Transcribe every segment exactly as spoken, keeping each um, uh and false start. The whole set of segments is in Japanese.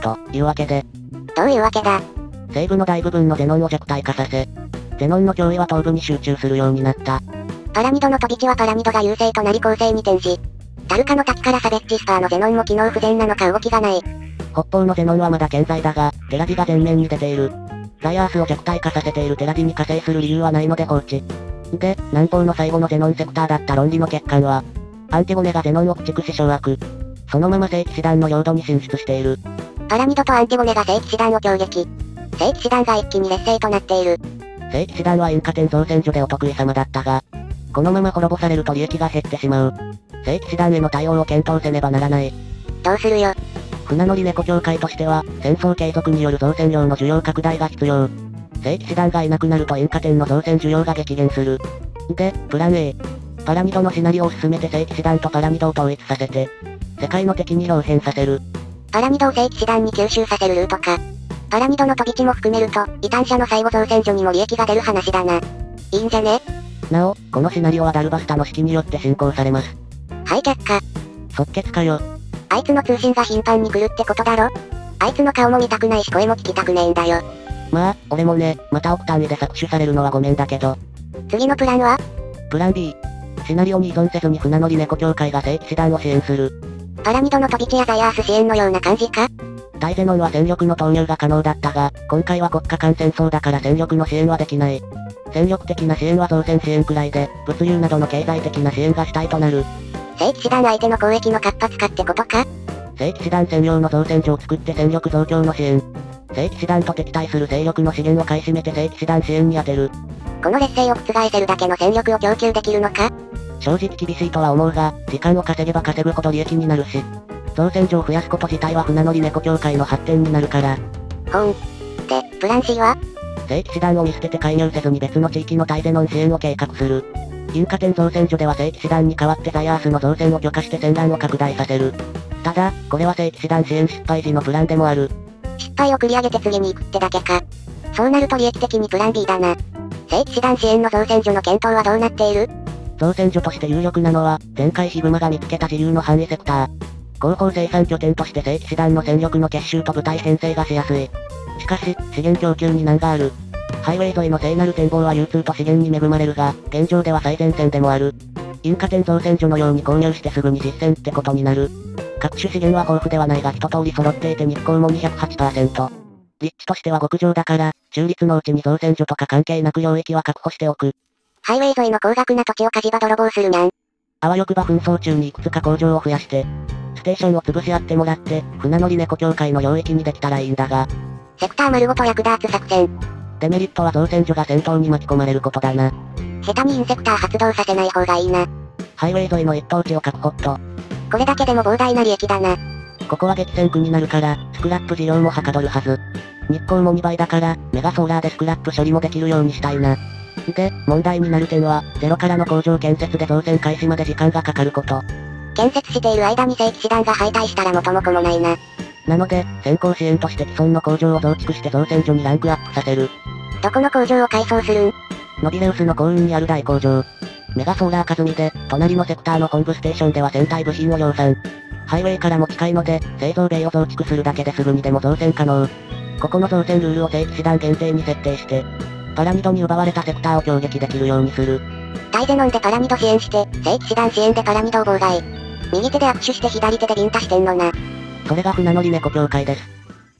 というわけで。 どういうわけだ？ 西部の大部分のゼノンを弱体化させ、ゼノンの脅威は東部に集中するようになった。 パラミドの飛び地はパラミドが優勢となり攻勢に転じ、タルカの滝からサベッジスパーのゼノンも機能不全なのか動きがない。 北方のゼノンはまだ健在だが、テラジが前面に出ている。ザイアースを弱体化させているテラジに加勢する理由はないので放置。で、南方の最後のゼノンセクターだった論理の欠陥は、アンティゴネがゼノンを駆逐し掌握。そのまま聖騎士団の領土に進出している。 パラミドとアンティゴネが聖騎士団を攻撃。聖騎士団が一気に劣勢となっている。 聖騎士団はインカ天造船所でお得意様だったが、このまま滅ぼされると利益が減ってしまう。聖騎士団への対応を検討せねばならない。 どうするよ。 船乗り猫協会としては、戦争継続による造船量の需要拡大が必要。聖騎士団がいなくなるとインカ天の造船需要が激減する。で、プラン A。パラミドのシナリオを進めて聖騎士団とパラミドを統一させて、世界の敵に表変させる。 パラミドを聖騎士団に吸収させるルートか。パラミドの飛び地も含めると、異端者の最後造船所にも利益が出る話だな。いいんじゃね？ なお、このシナリオはダルバスタの指揮によって進行されます。 はい、却下。 即決かよ。 あいつの通信が頻繁に来るってことだろ？あいつの顔も見たくないし声も聞きたくねえんだよ。 まあ、俺もね、また億単位で搾取されるのはごめんだけど。 次のプランは？ プラン B。シナリオに依存せずに船乗り猫協会が聖騎士団を支援する。 パラミドの飛び地やザイアース支援のような感じか？ 大ゼノンは戦力の投入が可能だったが、今回は国家間戦争だから戦力の支援はできない。戦力的な支援は造船支援くらいで、物流などの経済的な支援が主体となる。 聖騎士団相手の交易の活発化ってことか？ 聖騎士団専用の造船所を作って戦力増強の支援。聖騎士団と敵対する勢力の資源を買い占めて聖騎士団支援に充てる。 この劣勢を覆せるだけの戦力を供給できるのか？ 正直厳しいとは思うが、時間を稼げば稼ぐほど利益になるし、造船所を増やすこと自体は船乗り猫協会の発展になるから。 ほん。で、プラン C は？ 聖騎士団を見捨てて介入せずに別の地域の大ゼノン支援を計画する。インカ天造船所では聖騎士団に代わってザイアースの造船を許可して戦乱を拡大させる。ただ、これは聖騎士団支援失敗時のプランでもある。 失敗を繰り上げて次に行くってだけか。そうなると利益的にプラン B だな。聖騎士団支援の造船所の検討はどうなっている？ 造船所として有力なのは、前回ヒグマが見つけた自由の範囲セクター。後方生産拠点として聖騎士団の戦力の結集と部隊編成がしやすい。しかし、資源供給に難がある。ハイウェイ沿いの聖なる展望は流通と資源に恵まれるが、現状では最前線でもある。インカ天造船所のように購入してすぐに実践ってことになる。各種資源は豊富ではないが一通り揃っていて日光も にひゃくはちパーセント。立地としては極上だから、中立のうちに造船所とか関係なく領域は確保しておく。 ハイウェイ沿いの高額な土地を火事場泥棒するにゃん。 あわよくば紛争中にいくつか工場を増やして、ステーションを潰し合ってもらって、船乗り猫協会の領域にできたらいいんだが。 セクター丸ごと略奪作戦。 デメリットは造船所が戦闘に巻き込まれることだな。 下手にインセクター発動させない方がいいな。 ハイウェイ沿いの一等地を確保っと。 これだけでも膨大な利益だな。 ここは激戦区になるから、スクラップ事業もはかどるはず。日光もにばいだから、メガソーラーでスクラップ処理もできるようにしたいな。で、問題になる点は、ゼロからの工場建設で造船開始まで時間がかかること。 建設している間に聖騎士団が敗退したら元も子もないな。 なので、先行支援として既存の工場を増築して造船所にランクアップさせる。 どこの工場を改装するん？ ノビレウスの幸運にある大工場。メガソーラーか積みで、隣のセクターの本部ステーションでは船体部品を量産。ハイウェイからも近いので、製造ベイを増築するだけですぐにでも造船可能。ここの造船ルールを聖騎士団限定に設定して、パラミドに奪われたセクターを攻撃できるようにする。 大ゼノンでパラミド支援して、聖騎士団支援でパラミドを妨害。右手で握手して左手でビンタしてんのな。 それが船乗り猫協会です。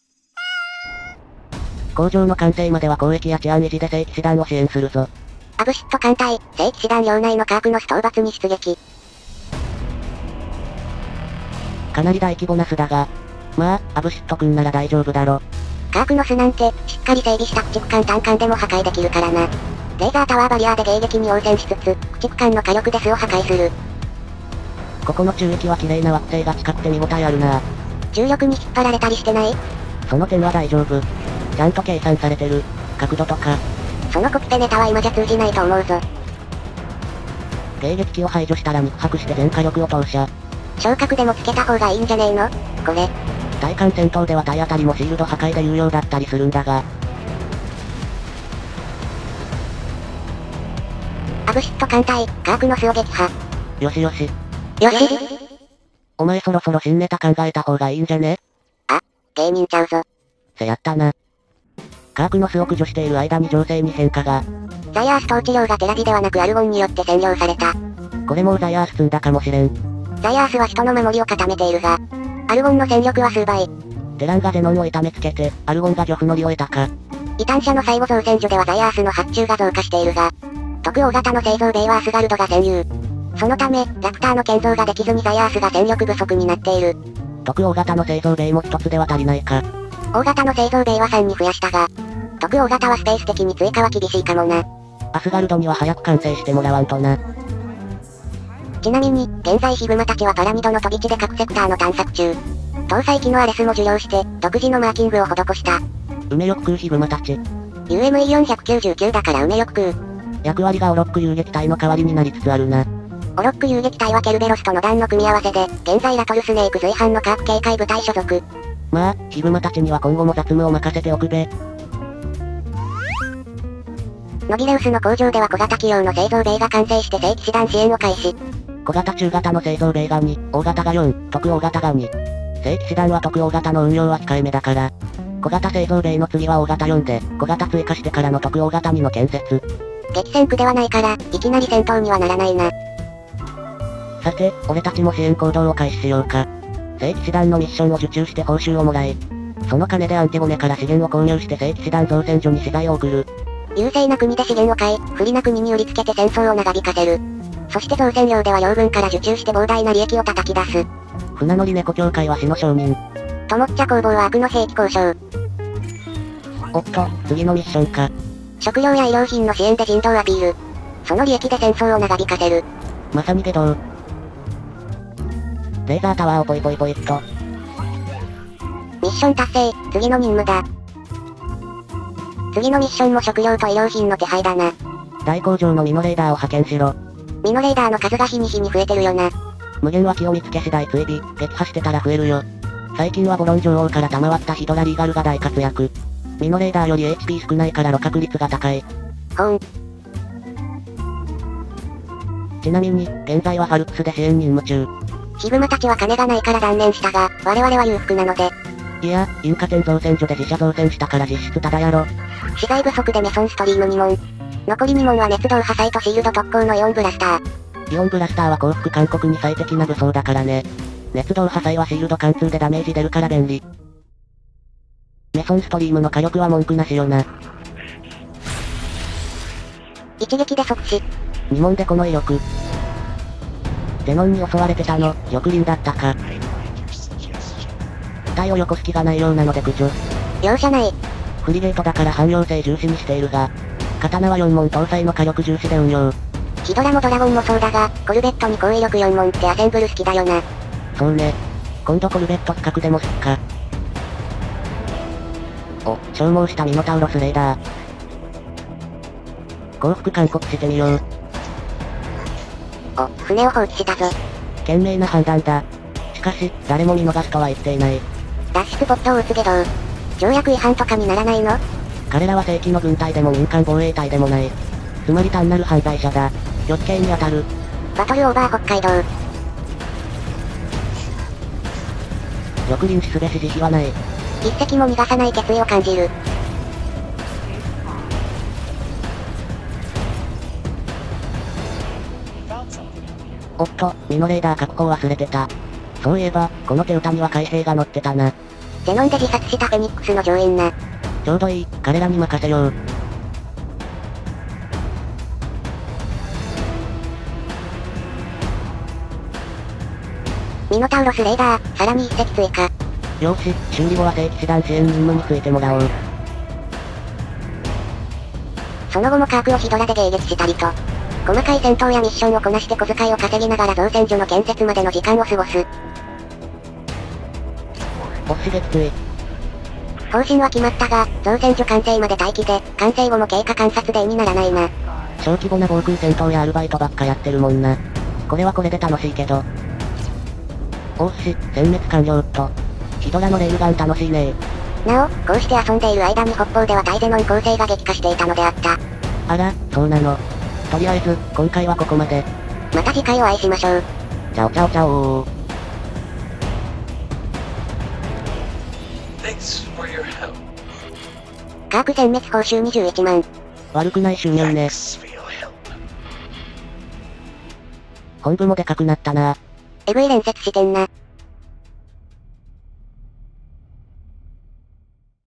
工場の完成までは交易や治安維持で聖騎士団を支援するぞ。 アブシット艦隊、聖騎士団領内のカークノス討伐に出撃。 かなり大規模な巣だが、まあ、アブシット君なら大丈夫だろ。 カークノスなんて、しっかり整備した駆逐艦単艦でも破壊できるからな。レーザータワーバリアーで迎撃に応戦しつつ、駆逐艦の火力で巣を破壊する。 ここの中域は綺麗な惑星が近くて見応えあるな。 重力に引っ張られたりしてない？ その点は大丈夫。ちゃんと計算されてる。角度とか。 そのコピペネタは今じゃ通じないと思うぞ。 迎撃機を排除したら肉薄して全火力を投射。 昇格でもつけた方がいいんじゃねえの？これ。 対艦戦闘では体当たりもシールド破壊で有用だったりするんだが。 アブシット艦隊、カークノスを撃破。 よしよし。 よし。 お前そろそろ新ネタ考えた方がいいんじゃね？ あ、 芸人ちゃうぞ。 せやったな。カークノスを駆除している間に情勢に変化が。 ザイアース統治領がテラビではなくアルゴンによって占領された。 これもうザイアース積んだかもしれん。 ザイアースは人の守りを固めているが、アルゴンの戦力は数倍。 テランがゼノンを痛めつけて、アルゴンが漁夫乗り終えたか。 異端者の最後造船所ではザイアースの発注が増加しているが、特大型の製造ベイはアスガルドが占有。そのため、ラプターの建造ができずにザイアースが戦力不足になっている。 特大型の製造ベイも一つでは足りないか。 大型の製造ベイはさんに増やしたが、特大型はスペース的に追加は厳しいかもな。 アスガルドには早く完成してもらわんとな。 ちなみに、現在ヒグマたちはパラミドの飛び地で各セクターの探索中。搭載機のアレスも受領して、独自のマーキングを施した。 梅よく食うヒグマたち。 ユーエムイーよんひゃくきゅうじゅうきゅう だから梅よく食う。 役割がオロック遊撃隊の代わりになりつつあるな。 オロック遊撃隊はケルベロスとの弾の組み合わせで、現在ラトルスネーク随伴のカープ警戒部隊所属。 まあ、ヒグマたちには今後も雑務を任せておくべ。 ノビレウスの工場では小型機用の製造ベイが完成して正規師団支援を開始。 小型中型の製造ベイがに、大型がよん、特大型がに。正規師団は特大型の運用は控えめだから。小型製造ベイの次は大型よんで、小型追加してからの特大型にの建設。 激戦区ではないから、いきなり戦闘にはならないな。 さて、俺たちも支援行動を開始しようか。正規師団のミッションを受注して報酬をもらい、その金でアンティゴネから資源を購入して正規師団造船所に資材を送る。 優勢な国で資源を買い、不利な国に売りつけて戦争を長引かせる。そして造船業では両軍から受注して膨大な利益を叩き出す。 船乗り猫協会は死の証人。 ともっちゃ工房は悪の兵器交渉。 おっと、次のミッションか。 食料や医療品の支援で人道アピール。その利益で戦争を長引かせる。 まさに下道。レーザータワーをポイポイポイっと。 ミッション達成、次の任務だ。次のミッションも食料と医療品の手配だな。 大工場のミノレーダーを派遣しろ。 ミノレーダーの数が日に日に増えてるよな。 無限脇を見つけ次第追尾、撃破してたら増えるよ。最近はボロン女王から賜ったヒドラリーガルが大活躍。ミノレーダーより エイチピー 少ないから露獲率が高い。 ほーん。 ちなみに、現在はファルクスで支援任務中。 ヒグマたちは金がないから断念したが、我々は裕福なので。 いや、インカ店造船所で自社造船したから実質タダやろ。 資材不足でメソンストリームに問。残りに問は熱導破砕とシールド特攻のイオンブラスター。 イオンブラスターは降伏勧告に最適な武装だからね。熱導破砕はシールド貫通でダメージ出るから便利。メソンストリームの火力は文句なしよな。 一撃で即死。 に問でこの威力。ゼノンに襲われてたの、翼輪だったか。体を横隙がないようなので駆除。 容赦ない。 フリゲートだから汎用性重視にしているが、刀はよん問搭載の火力重視で運用。 ヒドラもドラゴンもそうだが、コルベットに高威力よん問ってアセンブル好きだよな。 そうね。今度コルベット企画でもすっか。お、消耗したミノタウロスレーダー。降伏勧告してみよう。 お、船を放置したぞ。 賢明な判断だ。しかし、誰も見逃すとは言っていない。 脱出ポットを撃つけど、条約違反とかにならないの？ 彼らは正規の軍隊でも民間防衛隊でもない。つまり単なる犯罪者だ。極刑に当たる。 バトルオーバー北海道。 翼輪死すべし慈悲はない。 一隻も逃がさない決意を感じる。 おっと、ミノレーダー確保を忘れてた。そういえば、この手歌には海兵が乗ってたな。 ゼノンで自殺したフェニックスの乗員な。 ちょうどいい、彼らに任せよう。 ミノタウロスレーダー、さらに一隻追加。 よし、修理後は正規師団支援任務についてもらおう。 その後もカークをヒドラで迎撃したりと、細かい戦闘やミッションをこなして小遣いを稼ぎながら造船所の建設までの時間を過ごす。 おっし撃墜。 方針は決まったが、造船所完成まで待機で、完成後も経過観察デーにならないな。 小規模な防空戦闘やアルバイトばっかやってるもんな。これはこれで楽しいけど。おっし、殲滅完了っと。ヒドラのレールガン楽しいねー。なお、こうして遊んでいる間に北方では大ゼノン構成が激化していたのであった。 あら、そうなの。とりあえず、今回はここまで。 また次回お会いしましょう。 チャオチャオチャオー。 Thanks for your help. カーク殲滅報酬にじゅういちまん。 悪くない収入ね。 Thanks for your help. 本部もでかくなったな。 エグい連接してんな。